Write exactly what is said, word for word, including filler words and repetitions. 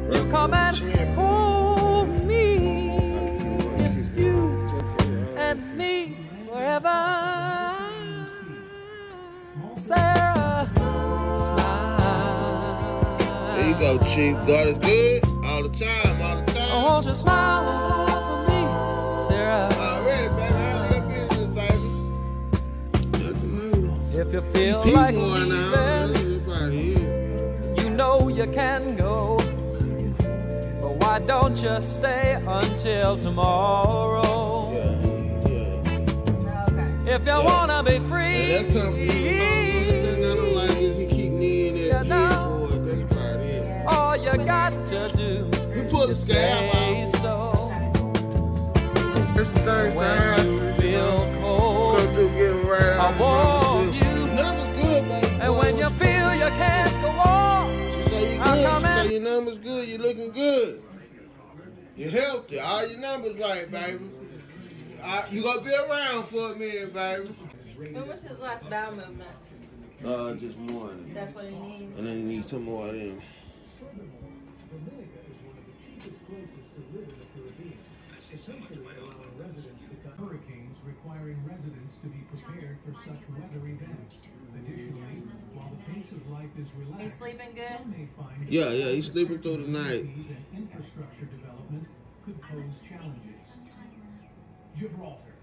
You come and hold me. It's you and me forever. Sarah, smile. There you go, Chief. God is good all the time, all the time. Won't you smile for me, Sarah? Already, baby. How's your business, baby? Nothing new. If you feel People like going now. leaving, you know you can go. But why don't you stay until tomorrow? Yeah, yeah. Okay. If you Yeah. wanna be free. Yeah, that's coming from you. The thing I don't like is he keep kneeing that You know. headboard. That's about it. All you got to do You pull the is scab say out. so. That's the thing When to you happen, feel cold, come through getting right I out. want you. Numbers good, baby. And when you feel you can't go on, She say you I'll good. come She say in. your numbers good. You looking good. You're healthy. All your numbers right, baby. Uh, you gonna be around for a minute, baby. When was his last bowel movement? Uh, just one. That's what he needs. And then you need some more of them. Hurricanes requiring residents to be prepared for such weather events. Additionally, while the pace of life is relaxed, He's sleeping good? some may find Yeah, yeah, he's sleeping through the night. and infrastructure development could pose challenges. Gibraltar.